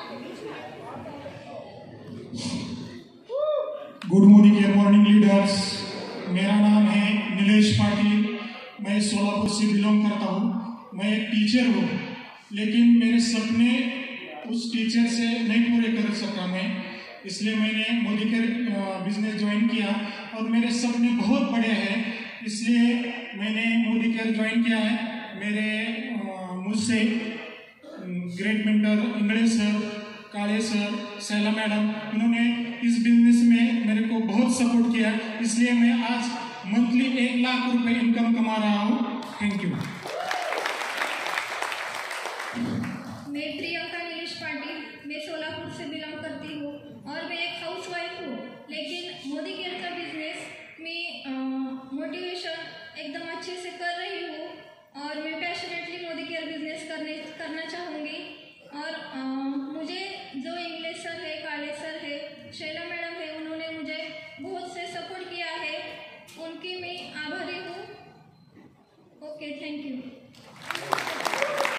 Good morning leaders. मेरा नाम है नीलेश पाटिल। मैं सोलापुर से बिलोंग करता हूँ। मैं एक टीचर हूँ, लेकिन मेरे सपने उस टीचर से नहीं पूरे कर सका मैं, इसलिए मैंने मोदी केयर बिजनेस ज्वाइन किया और मेरे सपने बहुत बड़े हैं, इसलिए मैंने मोदी केयर ज्वाइन किया है। मेरे मुझसे great mentor English sir, Kale sir, Saila madam, उन्होंने इस बिजनेस में मेरे को बहुत सपोर्ट किया, इसलिए मैं आज मंथली 1 लाख रुपए इनकम कमा रहा हूँ। Thank you. मैं प्रियंका नीलेश पाटिल, मैं सोलापुर से बिलोंग करती हूँ और मैं एक हाउस वाइफ हूँ, लेकिन मोदी केयर का बिजनेस में मोटिवेशन एकदम अच्छे से कर रही हूँ और मैं पैशनेटली मोदी केयर बिजनेस करना चाहूँगी। और मुझे जो इंग्लिश सर है, काले सर है, शैला मैडम है, उन्होंने मुझे बहुत से सपोर्ट किया है, उनकी मैं आभारी हूँ। Okay, thank you.